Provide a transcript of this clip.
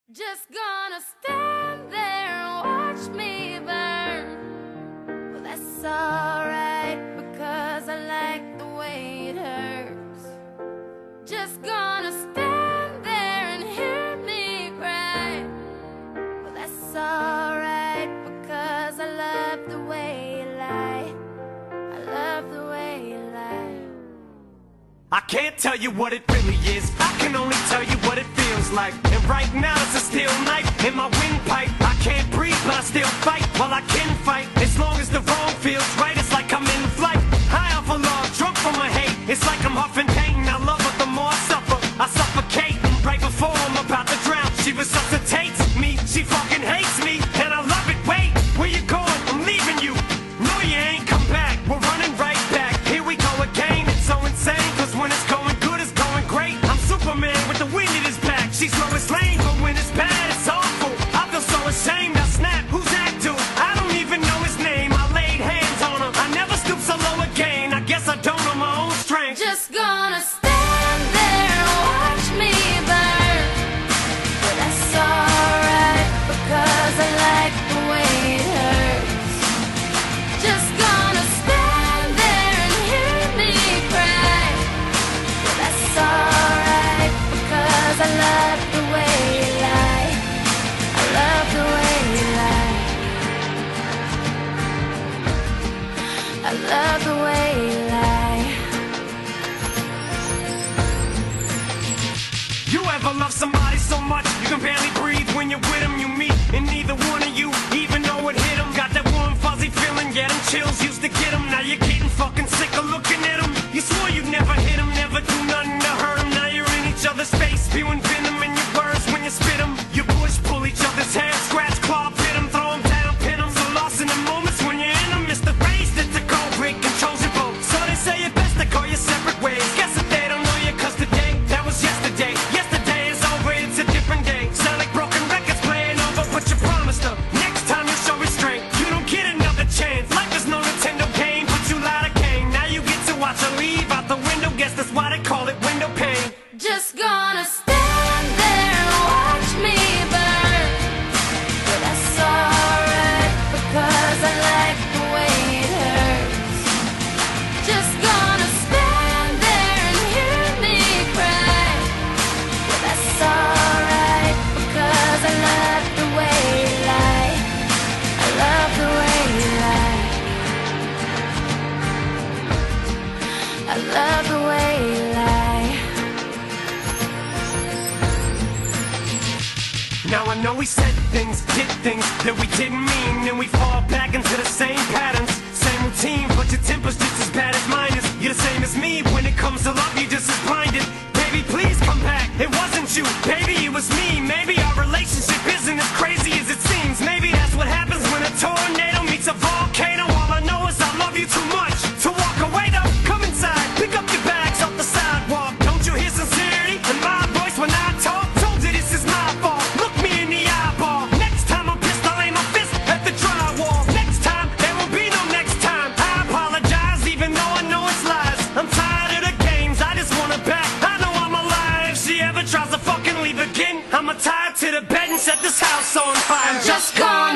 Just gonna stand there and watch me burn. Well, that's alright, because I like the way it hurts. Just gonna stand there and hear me cry. Well, that's alright, because I love the way you lie. I love the way you lie. I can't tell you what it really is, I can only tell you what it feels like. And right now it's a steel knife in my windpipe. I can't breathe but I still fight, while I can fight. As long as the wrong feels right, it's like I'm in flight. High off of love, drunk from my hate. It's like I'm huffing pain, I love her the more I suffer. I suffocate, right before I'm about to drown. She resuscitates me, she fucking hates me, and I love it. Wait, where you going? I'm leaving you. No, you ain't come back, we're running right back. Here we go again, it's so insane, cause when it's going good, it's going great. I'm Superman with the wind in his back. She's Lois Lane, but when it's bad, it's awful. I feel so ashamed, I snap, who's that dude? I don't even know his name, I laid hands on him. I never stoop so low again, I guess I don't know my own strength. Just gonna stand there and watch me burn. But that's alright, because I like the way it hurts. Just gonna stand there and hear me cry. But that's alright, because I love the way you lie. I love the way you lie. I love the way you lie. You ever love somebody so much you can barely breathe when you're with them? You meet, and neither one of you even know it hit them. Got that warm fuzzy feeling, yeah, them chills used to get them. Now you're getting fucking sick of looking at them. You swore you'd never hit them, never do nothing to hurt them. Now you're in each other's face, spewing venom in your words when you spit them. You push, pull each other's hair, scratch, claw, pit them, throw them down, pin them. So lost in the moments when you're in them, it's the race that's a cold break, controls your boat. So they say it best to go your separate ways. Guess that they don't know you, cause today, that was yesterday. Yesterday is over, it's a different day. Sound like broken records playing over, but you promised her next time you show restraint. You don't get another chance. Life is no Nintendo game, but you lied again. Now you get to watch her leave out the window. Guess that's why they call it window pane. Just gonna stand there and watch me burn. But that's alright, because I like the way it hurts. Just gonna stand there and hear me cry. But that's alright, because I love the way you lie. I love the way you lie. I love the way you lie. Now I know we said things, did things that we didn't mean, and we fall back into the same patterns, same routine, but your temper's just as bad as mine is. You're the same as me, when it comes to love, you're just as blinded. Baby, please come back, it wasn't you, baby, it was me. Maybe our relationship isn't as crazy as it seems. Maybe that's what happens when a tornado meets a volcano. All I know is I love you too much to walk away though. Come inside, pick up your bags off the sidewalk. Don't you hear sincerity in my voice when I talk? Told you this is my fault, look me in the eyeball. Next time I'm pissed, I'll aim my fist at the drywall. Next time, there will be no next time. I apologize even though I know it's lies. I'm tired of the games, I just want her back. I know I'm alive, if she ever tries to fucking leave again, I'ma tie her to the bed and set this house on fire. I'm just gone.